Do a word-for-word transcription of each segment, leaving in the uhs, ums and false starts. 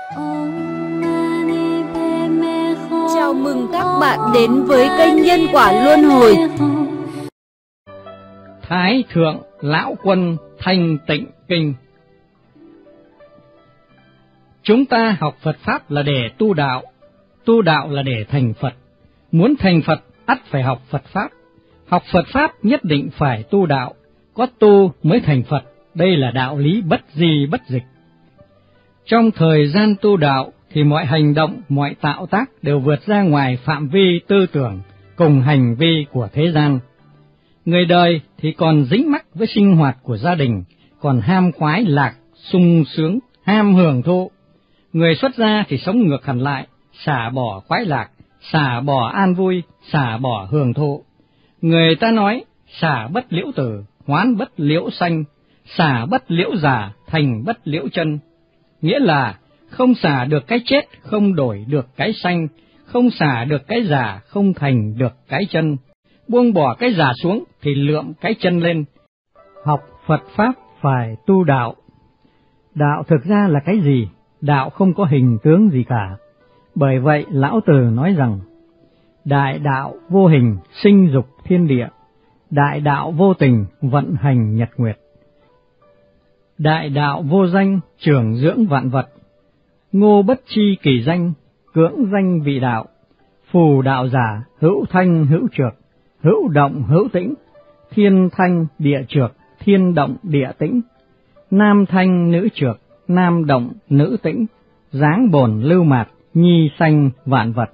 Chào mừng các bạn đến với kênh Nhân Quả Luân Hồi. Thái Thượng Lão Quân Thanh Tịnh Kinh. Chúng ta học Phật Pháp là để tu đạo, tu đạo là để thành Phật. Muốn thành Phật, ắt phải học Phật Pháp. Học Phật Pháp nhất định phải tu đạo, có tu mới thành Phật. Đây là đạo lý bất di bất dịch. Trong thời gian tu đạo thì mọi hành động, mọi tạo tác đều vượt ra ngoài phạm vi tư tưởng cùng hành vi của thế gian. Người đời thì còn dính mắc với sinh hoạt của gia đình, còn ham khoái lạc, sung sướng, ham hưởng thụ. Người xuất gia thì sống ngược hẳn lại, xả bỏ khoái lạc, xả bỏ an vui, xả bỏ hưởng thụ. Người ta nói, xả bất liễu tử, hoán bất liễu sanh, xả bất liễu giả, thành bất liễu chân. Nghĩa là không xả được cái chết, không đổi được cái sanh, không xả được cái giả, không thành được cái chân. Buông bỏ cái giả xuống thì lượm cái chân lên. Học Phật Pháp phải tu đạo. Đạo thực ra là cái gì? Đạo không có hình tướng gì cả. Bởi vậy Lão Tử nói rằng, đại đạo vô hình sinh dục thiên địa, đại đạo vô tình vận hành nhật nguyệt, đại đạo vô danh trưởng dưỡng vạn vật, ngô bất chi kỳ danh, cưỡng danh vị đạo, phù đạo giả, hữu thanh hữu trược, hữu động hữu tĩnh, thiên thanh địa trược, thiên động địa tĩnh, nam thanh nữ trược, nam động nữ tĩnh, dáng bổn lưu mạt, nhi sanh vạn vật.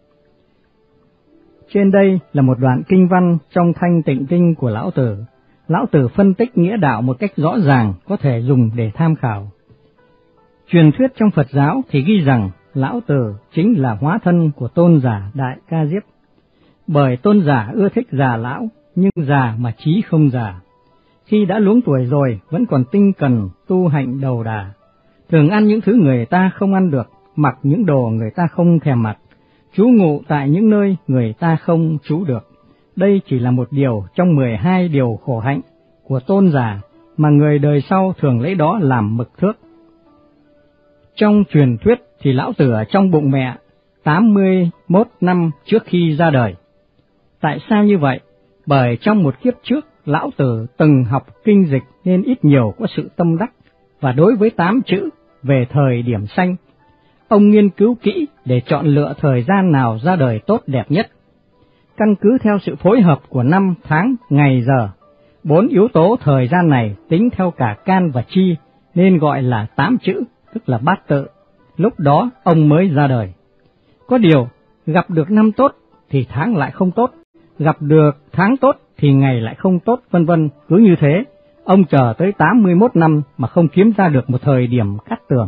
Trên đây là một đoạn kinh văn trong Thanh Tịnh Kinh của Lão Tử. Lão Tử phân tích nghĩa đạo một cách rõ ràng, có thể dùng để tham khảo. Truyền thuyết trong Phật giáo thì ghi rằng Lão Tử chính là hóa thân của tôn giả Đại Ca Diếp. Bởi tôn giả ưa thích già lão, nhưng già mà trí không già. Khi đã luống tuổi rồi vẫn còn tinh cần tu hạnh đầu đà, thường ăn những thứ người ta không ăn được, mặc những đồ người ta không thèm mặc, trú ngụ tại những nơi người ta không trú được. Đây chỉ là một điều trong mười hai điều khổ hạnh của tôn giả mà người đời sau thường lấy đó làm mực thước. Trong truyền thuyết thì Lão Tử ở trong bụng mẹ tám mươi mốt năm trước khi ra đời. Tại sao như vậy? Bởi trong một kiếp trước, Lão Tử từng học kinh dịch nên ít nhiều có sự tâm đắc, và đối với tám chữ về thời điểm sanh, ông nghiên cứu kỹ để chọn lựa thời gian nào ra đời tốt đẹp nhất. Căn cứ theo sự phối hợp của năm, tháng, ngày, giờ, bốn yếu tố thời gian này tính theo cả can và chi nên gọi là tám chữ, tức là bát tự. Lúc đó ông mới ra đời. Có điều, gặp được năm tốt thì tháng lại không tốt, gặp được tháng tốt thì ngày lại không tốt, vân vân. Cứ như thế, ông chờ tới tám mươi mốt năm mà không kiếm ra được một thời điểm cắt tường.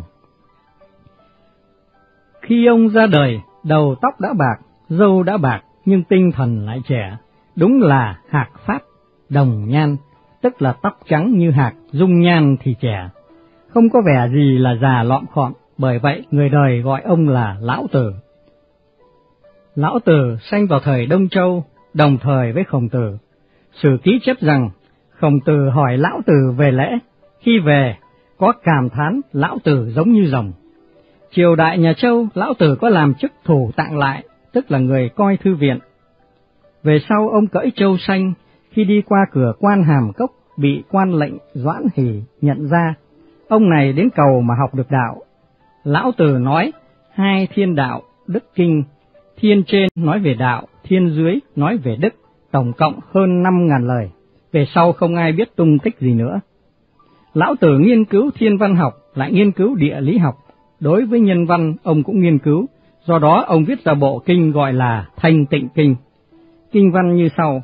Khi ông ra đời, đầu tóc đã bạc, râu đã bạc, nhưng tinh thần lại trẻ. Đúng là hạc phát, đồng nhan, tức là tóc trắng như hạc, dung nhan thì trẻ. Không có vẻ gì là già lọm khọm, bởi vậy người đời gọi ông là Lão Tử. Lão Tử sanh vào thời Đông Châu, đồng thời với Khổng Tử. Sử ký chép rằng, Khổng Tử hỏi Lão Tử về lễ, khi về có cảm thán Lão Tử giống như rồng. Triều đại nhà Châu, Lão Tử có làm chức thủ tạng lại, tức là người coi thư viện. Về sau ông cõi châu xanh, khi đi qua cửa quan Hàm Cốc, bị quan lệnh Doãn Hỷ nhận ra. Ông này đến cầu mà học được đạo. Lão Tử nói hai thiên đạo, đức kinh, thiên trên nói về đạo, thiên dưới nói về đức, tổng cộng hơn năm ngàn lời. Về sau không ai biết tung tích gì nữa. Lão Tử nghiên cứu thiên văn học, lại nghiên cứu địa lý học. Đối với nhân văn ông cũng nghiên cứu, do đó ông viết ra bộ kinh gọi là Thanh Tịnh Kinh. Kinh văn như sau: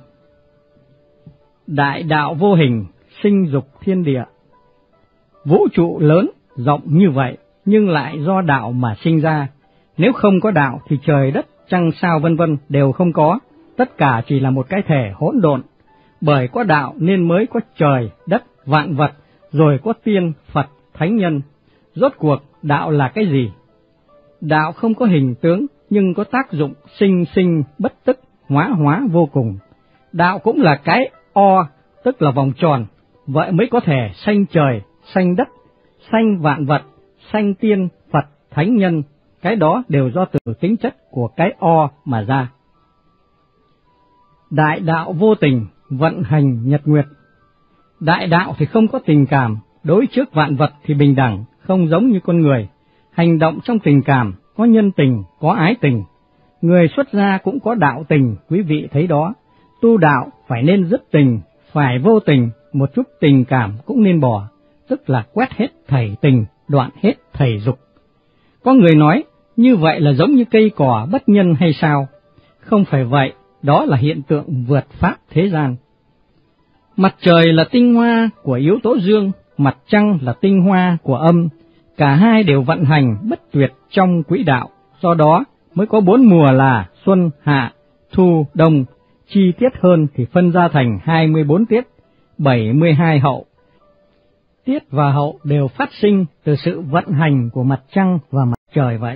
đại đạo vô hình, sinh dục thiên địa. Vũ trụ lớn, rộng như vậy, nhưng lại do đạo mà sinh ra. Nếu không có đạo thì trời đất, trăng sao vân vân đều không có, tất cả chỉ là một cái thể hỗn độn. Bởi có đạo nên mới có trời, đất, vạn vật, rồi có tiên, Phật, thánh nhân. Rốt cuộc đạo là cái gì? Đạo không có hình tướng, nhưng có tác dụng sinh sinh bất tức, hóa hóa vô cùng. Đạo cũng là cái o, tức là vòng tròn, vậy mới có thể sanh trời, sanh đất, sanh vạn vật, sanh tiên, Phật, thánh nhân, cái đó đều do từ tính chất của cái o mà ra. Đại đạo vô tình, vận hành nhật nguyệt. Đại đạo thì không có tình cảm, đối trước vạn vật thì bình đẳng, không giống như con người. Hành động trong tình cảm, có nhân tình, có ái tình. Người xuất gia cũng có đạo tình, quý vị thấy đó. Tu đạo phải nên dứt tình, phải vô tình, một chút tình cảm cũng nên bỏ, tức là quét hết thảy tình, đoạn hết thảy dục. Có người nói, như vậy là giống như cây cỏ bất nhân hay sao? Không phải vậy, đó là hiện tượng vượt pháp thế gian. Mặt trời là tinh hoa của yếu tố dương, mặt trăng là tinh hoa của âm, cả hai đều vận hành bất tuyệt trong quỹ đạo, do đó mới có bốn mùa là xuân, hạ, thu, đông, chi tiết hơn thì phân ra thành hai mươi bốn tiết, bảy mươi hai hậu. Tiết và hậu đều phát sinh từ sự vận hành của mặt trăng và mặt trời vậy.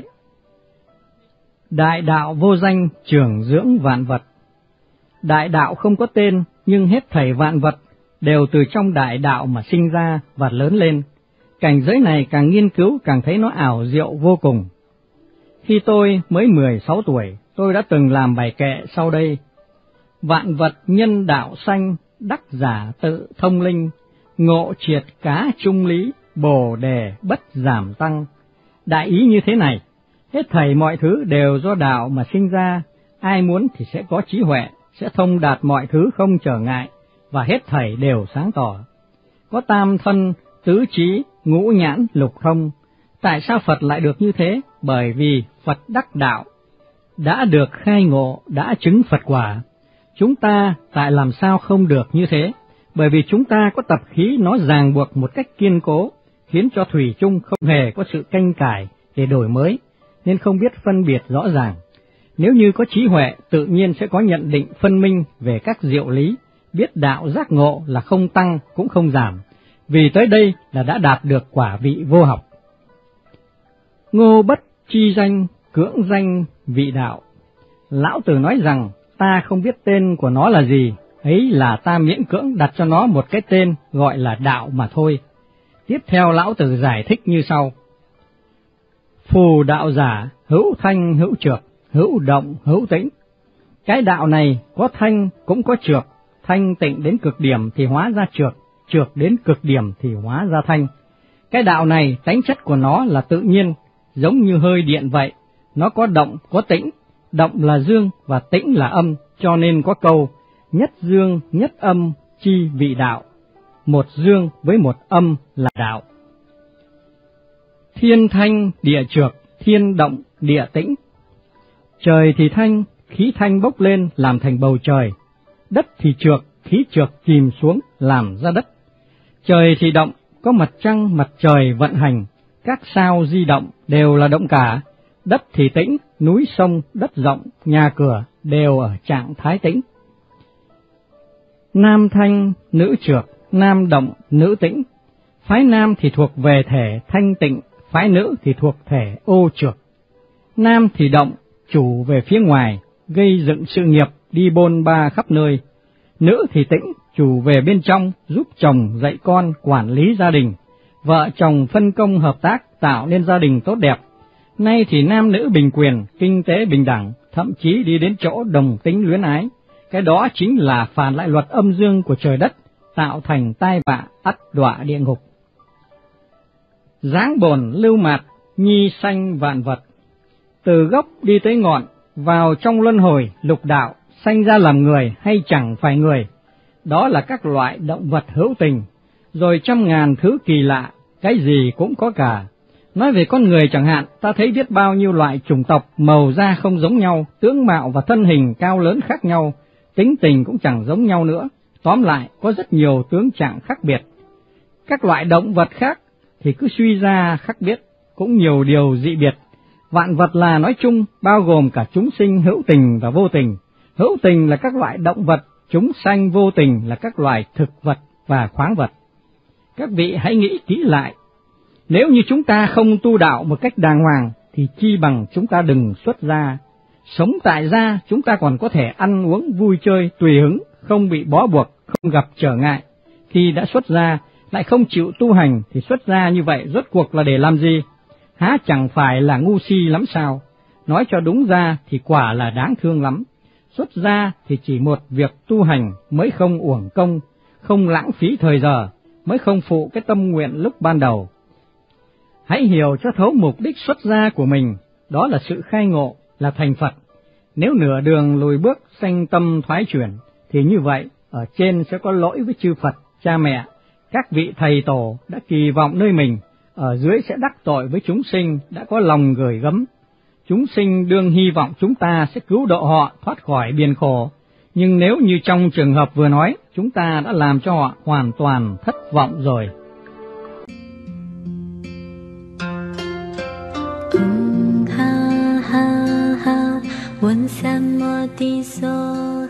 Đại đạo vô danh trưởng dưỡng vạn vật. Đại đạo không có tên, nhưng hết thảy vạn vật đều từ trong đại đạo mà sinh ra và lớn lên. Cảnh giới này càng nghiên cứu càng thấy nó ảo diệu vô cùng. Khi tôi mới mười sáu tuổi, tôi đã từng làm bài kệ sau đây. Vạn vật nhân đạo sanh, đắc giả tự thông linh, ngộ triệt cá trung lý, bồ đề bất giảm tăng. Đại ý như thế này, hết thảy mọi thứ đều do đạo mà sinh ra, ai muốn thì sẽ có trí huệ, sẽ thông đạt mọi thứ không trở ngại, và hết thảy đều sáng tỏ. Có tam thân, tứ trí, ngũ nhãn, lục thông. Tại sao Phật lại được như thế? Bởi vì Phật đắc đạo, đã được khai ngộ, đã chứng Phật quả. Chúng ta tại làm sao không được như thế? Bởi vì chúng ta có tập khí nó ràng buộc một cách kiên cố, khiến cho thủy chung không hề có sự canh cải để đổi mới, nên không biết phân biệt rõ ràng. Nếu như có trí huệ, tự nhiên sẽ có nhận định phân minh về các diệu lý, biết đạo giác ngộ là không tăng cũng không giảm, vì tới đây là đã đạt được quả vị vô học. Ngô bất chi danh, cưỡng danh vị đạo. Lão Tử nói rằng, ta không biết tên của nó là gì, ấy là ta miễn cưỡng đặt cho nó một cái tên gọi là đạo mà thôi. Tiếp theo Lão Tử giải thích như sau. Phù đạo giả, hữu thanh hữu trược, hữu động hữu tĩnh. Cái đạo này có thanh cũng có trược, thanh tịnh đến cực điểm thì hóa ra trược, trược đến cực điểm thì hóa ra thanh. Cái đạo này tánh chất của nó là tự nhiên, giống như hơi điện vậy, nó có động có tĩnh, động là dương và tĩnh là âm, cho nên có câu nhất dương nhất âm chi vị đạo, một dương với một âm là đạo. Thiên thanh địa trược, thiên động địa tĩnh. Trời thì thanh, khí thanh bốc lên làm thành bầu trời, đất thì trược, khí trược chìm xuống làm ra đất. Trời thì động, có mặt trăng mặt trời vận hành, các sao di động đều là động cả. Đất thì tĩnh, núi sông, đất rộng, nhà cửa đều ở trạng thái tĩnh. Nam thanh, nữ trược, nam động, nữ tĩnh. Phái nam thì thuộc về thể thanh tịnh, phái nữ thì thuộc thể ô trược. Nam thì động, chủ về phía ngoài, gây dựng sự nghiệp, đi bôn ba khắp nơi. Nữ thì tĩnh, chủ về bên trong, giúp chồng dạy con, quản lý gia đình. Vợ chồng phân công hợp tác, tạo nên gia đình tốt đẹp. Nay thì nam nữ bình quyền, kinh tế bình đẳng, thậm chí đi đến chỗ đồng tính luyến ái. Cái đó chính là phản lại luật âm dương của trời đất, tạo thành tai vạ, ắt đọa địa ngục. Giáng bồn lưu mạt, nhi sanh vạn vật. Từ gốc đi tới ngọn, vào trong luân hồi lục đạo, sanh ra làm người hay chẳng phải người. Đó là các loại động vật hữu tình, rồi trăm ngàn thứ kỳ lạ, cái gì cũng có cả. Nói về con người chẳng hạn, ta thấy biết bao nhiêu loại chủng tộc, màu da không giống nhau, tướng mạo và thân hình cao lớn khác nhau, tính tình cũng chẳng giống nhau nữa. Tóm lại, có rất nhiều tướng trạng khác biệt. Các loại động vật khác thì cứ suy ra khác biệt, cũng nhiều điều dị biệt. Vạn vật là nói chung, bao gồm cả chúng sinh hữu tình và vô tình. Hữu tình là các loại động vật, chúng sanh vô tình là các loài thực vật và khoáng vật. Các vị hãy nghĩ kỹ lại, nếu như chúng ta không tu đạo một cách đàng hoàng, thì chi bằng chúng ta đừng xuất gia. Sống tại gia, chúng ta còn có thể ăn uống vui chơi tùy hứng, không bị bó buộc, không gặp trở ngại. Khi đã xuất gia, lại không chịu tu hành, thì xuất gia như vậy rốt cuộc là để làm gì? há chẳng phải là ngu si lắm sao? Nói cho đúng ra thì quả là đáng thương lắm. Xuất gia thì chỉ một việc tu hành mới không uổng công, không lãng phí thời giờ, mới không phụ cái tâm nguyện lúc ban đầu. Hãy hiểu cho thấu mục đích xuất gia của mình, đó là sự khai ngộ, là thành Phật. Nếu nửa đường lùi bước sanh tâm thoái chuyển, thì như vậy, ở trên sẽ có lỗi với chư Phật, cha mẹ, các vị thầy tổ đã kỳ vọng nơi mình, ở dưới sẽ đắc tội với chúng sinh đã có lòng gửi gắm. Chúng sinh đương hy vọng chúng ta sẽ cứu độ họ thoát khỏi biển khổ, nhưng nếu như trong trường hợp vừa nói, chúng ta đã làm cho họ hoàn toàn thất vọng rồi. Ha ha ha, 问三摩地所